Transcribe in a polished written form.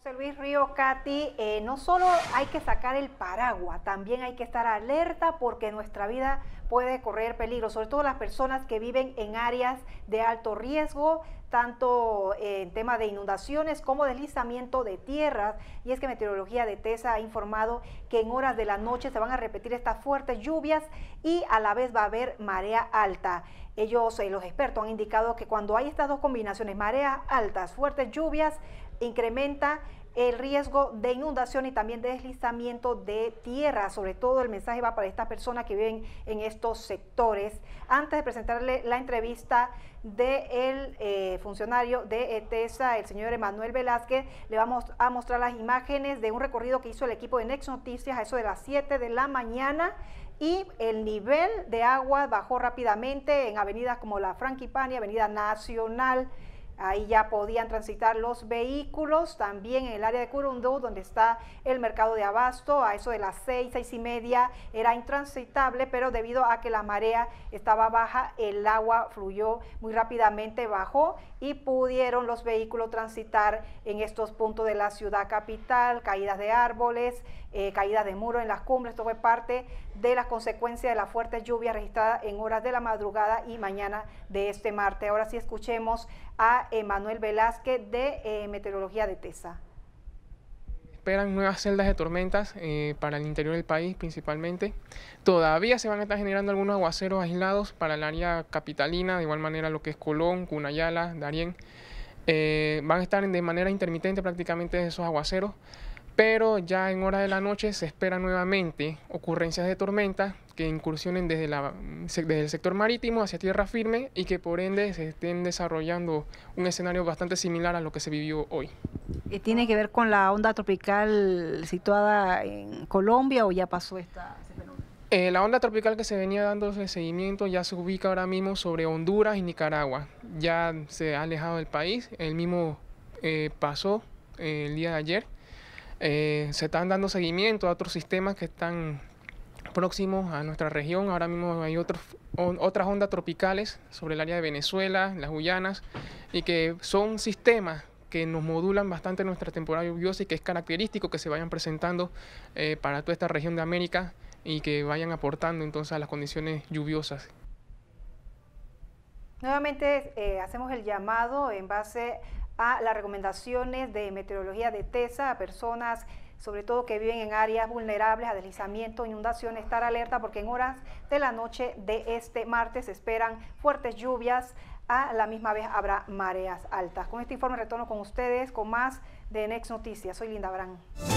José Luis Río, Katy, no solo hay que sacar el paraguas, también hay que estar alerta porque nuestra vida puede correr peligro, sobre todo las personas que viven en áreas de alto riesgo, tanto en tema de inundaciones como deslizamiento de tierras. Y es que Meteorología de TESA ha informado que en horas de la noche se van a repetir estas fuertes lluvias y a la vez va a haber marea alta. Ellos, los expertos, han indicado que cuando hay estas dos combinaciones, mareas altas, fuertes lluvias, incrementa el riesgo de inundación y también de deslizamiento de tierra. Sobre todo el mensaje va para estas personas que viven en estos sectores. Antes de presentarle la entrevista del funcionario de TESA, el señor Emanuel Velázquez, le vamos a mostrar las imágenes de un recorrido que hizo el equipo de Next Noticias a eso de las 7 de la mañana. Y el nivel de agua bajó rápidamente en avenidas como la Franquipani, Avenida Nacional. Ahí ya podían transitar los vehículos. También en el área de Curundú, donde está el mercado de abasto, a eso de las 6:30 era intransitable, pero debido a que la marea estaba baja, el agua fluyó muy rápidamente, bajó y pudieron los vehículos transitar en estos puntos de la ciudad capital. Caídas de árboles, caídas de muros en las cumbres, esto fue parte de las consecuencias de la fuerte lluvia registrada en horas de la madrugada y mañana de este martes. Ahora sí escuchemos a Emanuel Velázquez de Meteorología de TESA. Esperan nuevas celdas de tormentas para el interior del país principalmente. Todavía se van a estar generando algunos aguaceros aislados para el área capitalina, de igual manera lo que es Colón, Cunayala, Darién. Van a estar de manera intermitente prácticamente esos aguaceros, pero ya en horas de la noche se esperan nuevamente ocurrencias de tormentas que incursionen desde el sector marítimo hacia tierra firme y que por ende se estén desarrollando un escenario bastante similar a lo que se vivió hoy. ¿Tiene que ver con la onda tropical situada en Colombia o ya pasó esta? La onda tropical que se venía dando seguimiento ya se ubica ahora mismo sobre Honduras y Nicaragua. Ya se ha alejado del país, el mismo pasó el día de ayer. Se están dando seguimiento a otros sistemas que están próximos a nuestra región. Ahora mismo hay otras ondas tropicales sobre el área de Venezuela, las Guyanas, y que son sistemas que nos modulan bastante nuestra temporada lluviosa y que es característico que se vayan presentando para toda esta región de América y que vayan aportando entonces a las condiciones lluviosas. Nuevamente hacemos el llamado en base a las recomendaciones de Meteorología de TESA a personas, sobre todo que viven en áreas vulnerables a deslizamiento, inundaciones, estar alerta porque en horas de la noche de este martes se esperan fuertes lluvias, a la misma vez habrá mareas altas. Con este informe retorno con ustedes con más de Next Noticias. Soy Linda Brand.